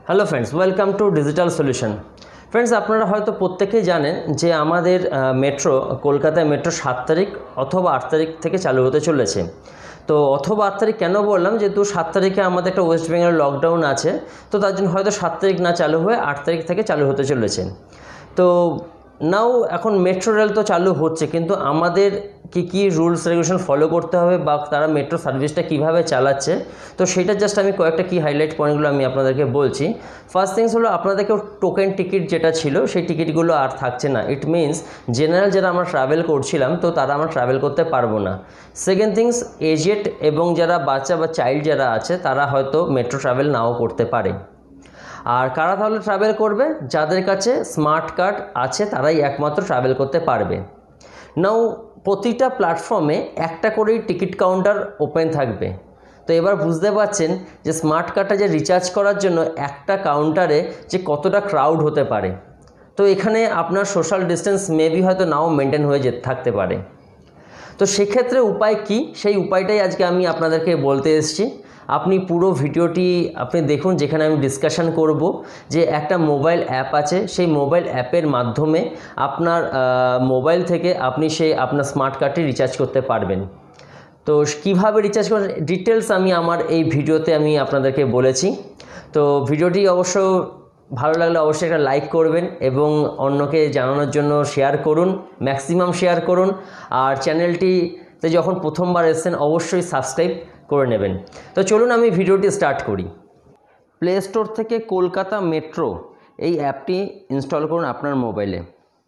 Hello friends, welcome to digital solution. Friends, আপনারা হয়তো প্রত্যেকেই জানেন যে আমাদের মেট্রো কলকাতায় মেট্রো 7 তারিখ অথবা 8 তারিখ থেকে চালু হতে চলেছে। তো অথবা 8 তারিখ কেন বললাম, যেহেতু 7 তারিখে আমাদের একটা ওয়েস্ট বেঙ্গল লকডাউন আছে, তো তার জন্য হয়তো 7 তারিখ না চালু হয়ে 8 তারিখ থেকে চালু হতে চলেছে। তো নাও এখন মেট্রো রেল তো চালু হচ্ছে, কিন্তু আমাদের কি রুলস রেগুলেশন ফলো করতে হবে বা তারা মেট্রো সার্ভিসটা কিভাবে চালাচ্ছে, তো সেটা জাস্ট আমি কয়েকটা হাইলাইট পয়েন্টগুলো আমি আপনাদেরকে বলছি। ফার্স্ট থিংস হলো, আপনাদেরকে টোকেন টিকিট যেটা ছিল সেই টিকিটগুলো আর থাকছে না। ইট মিনস জেনারেল যারা আমরা ট্রাভেল করছিলাম, তো তারা আমরা ট্রাভেল করতে পারবো না। সেকেন্ড থিংস, এজেড এবং যারা বাচ্চা বা চাইল্ড যারা আছে তারা হয়তো মেট্রো ট্রাভেল নাও করতে পারে। আর কারা তাহলে ট্রাভেল করবে? যাদের কাছে স্মার্ট কার্ড আছে তারাই একমাত্র ট্রাভেল করতে পারবে। নাও প্রতিটা প্ল্যাটফর্মে একটা করেই টিকিট কাউন্টার ওপেন থাকবে। তো এবার বুঝতে পারছেন যে স্মার্ট কার্ডটা যে রিচার্জ করার জন্য একটা কাউন্টারে যে কতটা ক্রাউড হতে পারে। তো এখানে আপনার সোশ্যাল ডিস্টেন্স মেবি হয়তো নাও মেনটেন হয়ে থাকতে পারে। তো সেক্ষেত্রে উপায় কি, সেই উপায়টাই আজকে আমি আপনাদেরকে বলতে এসেছি। আপনি পুরো ভিডিওটি আপনি দেখুন, যেখানে আমি ডিসকাশন করব যে একটা মোবাইল অ্যাপ আছে, সেই মোবাইল অ্যাপের মাধ্যমে আপনার মোবাইল থেকে আপনি আপনার স্মার্ট কার্ডটি রিচার্জ করতে পারবেন। তো কিভাবে রিচার্জ করেন ডিটেলস আমি আমার এই ভিডিওতে আমি আপনাদেরকে বলেছি। তো ভিডিওটি অবশ্য ভালো লাগলে অবশ্যই একটা লাইক করবেন এবং অন্যকে জানানোর জন্য শেয়ার করুন, ম্যাক্সিমাম শেয়ার করুন। আর চ্যানেলটিতে যখন প্রথমবার এসেছেন অবশ্যই সাবস্ক্রাইব করে নেবেন। তো চলুন আমি ভিডিওটি স্টার্ট করি। প্লে স্টোর থেকে কলকাতা মেট্রো এই অ্যাপটি ইনস্টল করুন আপনার মোবাইলে।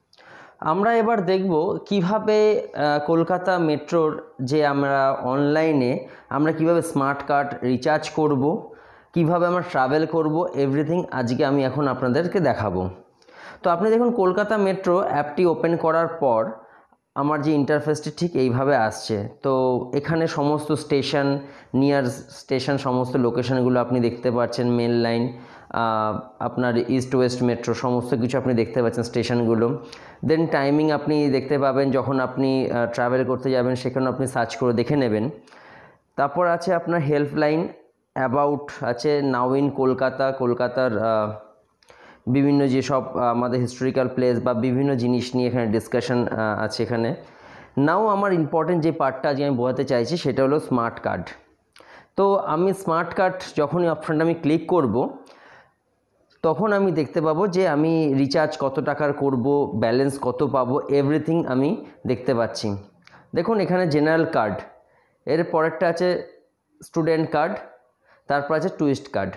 আমরা এবার দেখব কিভাবে কলকাতা মেট্রোর যে আমরা অনলাইনে আমরা কিভাবে স্মার্ট কার্ড রিচার্জ করব, কিভাবে আমরা ট্রাভেল করব, এভরিথিং আজকে আমি এখন আপনাদেরকে দেখাবো। তো আপনি দেখুন, কলকাতা মেট্রো অ্যাপটি ওপেন করার পর আমার যে ইন্টারফেসটি ঠিক এইভাবে আসছে। তো এখানে সমস্ত স্টেশন, নিয়ার স্টেশন, সমস্ত লোকেশনগুলো আপনি দেখতে পাচ্ছেন। মেন লাইন, আপনার ইস্ট ওয়েস্ট মেট্রো, সমস্ত কিছু আপনি দেখতে পাচ্ছেন স্টেশনগুলো। দেন টাইমিং আপনি দেখতে পাবেন, যখন আপনি ট্রাভেল করতে যাবেন সেখানে আপনি সার্চ করে দেখে নেবেন। তারপর আছে আপনার হেল্পলাইন, অ্যাবাউট আছে, নাও ইন কলকাতা, কলকাতার বিভিন্ন যেসব আমাদের হিস্টোরিক্যাল প্লেস বা বিভিন্ন জিনিস নিয়ে এখানে ডিসকাশন আছে এখানে। নাও আমার ইম্পর্টেন্ট যে পার্টটা আজকে আমি বোঝাতে চাইছি সেটা হলো স্মার্ট কার্ড। তো আমি স্মার্ট কার্ড যখনই অপশানটা আমি ক্লিক করব, তখন আমি দেখতে পাবো যে আমি রিচার্জ কত টাকার করব, ব্যালেন্স কত পাবো, এভরিথিং আমি দেখতে পাচ্ছি। দেখুন এখানে জেনারেল কার্ড, এর পরেরটা আছে স্টুডেন্ট কার্ড, তারপর আছে টুরিস্ট কার্ড।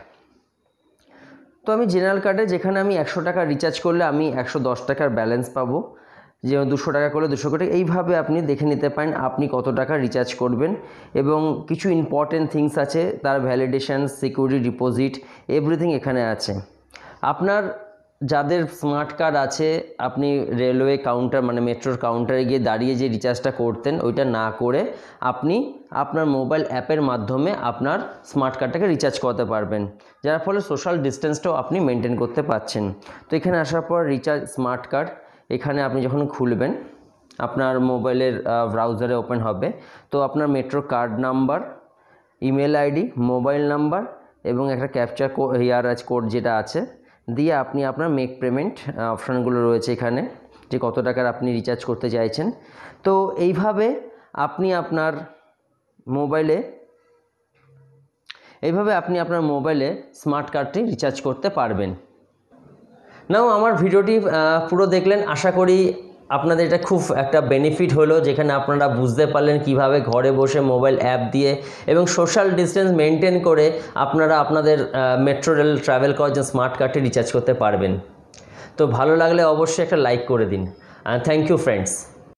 তো আমি জেনারেল কার্ডে যেখানে আমি 100 টাকা রিচার্জ করলে আমি 110 টাকার ব্যালেন্স পাবো, যে 200 টাকা করলে 200 টাকা, এইভাবে আপনি দেখে নিতে পারেন আপনি কত টাকা রিচার্জ করবেন। এবং কিছু ইম্পর্টেন্ট থিংস আছে, তার ভ্যালিডেশন, সিকিউরিটি ডিপোজিট, এভরিথিং এখানে আছে। আপনার যাদের স্মার্ট কার্ড আছে, আপনি রেলওয়ে কাউন্টার মানে মেট্রোর কাউন্টারে গিয়ে দাঁড়িয়ে যে রিচার্জটা করতেন ওইটা না করে আপনি আপনার মোবাইল অ্যাপের মাধ্যমে আপনার স্মার্ট কার্ডটাকে রিচার্জ করতে পারবেন, যার ফলে সোশ্যাল ডিস্টেন্সটাও আপনি মেনটেন করতে পারছেন। তো এখানে আসার পর রিচার্জ স্মার্ট কার্ড, এখানে আপনি যখন খুলবেন আপনার মোবাইলের ব্রাউজারে ওপেন হবে। তো আপনার metro card number, email ID, mobile number এবং একটা ক্যাপচা কোড যেটা আছে দিয়ে আপনি আপনার মেক পেমেন্ট অপশানগুলো রয়েছে এখানে, যে কত টাকার আপনি রিচার্জ করতে চাইছেন। তো এইভাবে আপনি আপনার মোবাইলে স্মার্ট কার্ডটি রিচার্জ করতে পারবেন। নাও আমার ভিডিওটি পুরো দেখলেন, আশা করি আপনাদের এটা খুব একটা বেনিফিট হলো, যেখানে আপনারা বুঝতে পারলেন কিভাবে ঘরে বসে মোবাইল অ্যাপ দিয়ে এবং সোশ্যাল ডিস্টেন্স মেনটেন করে আপনারা আপনাদের মেট্রো রেল ট্রাভেল করার জন্য স্মার্ট কার্ডটি রিচার্জ করতে পারবেন। তো ভালো লাগলে অবশ্যই একটা লাইক করে দিন। Thank you friends.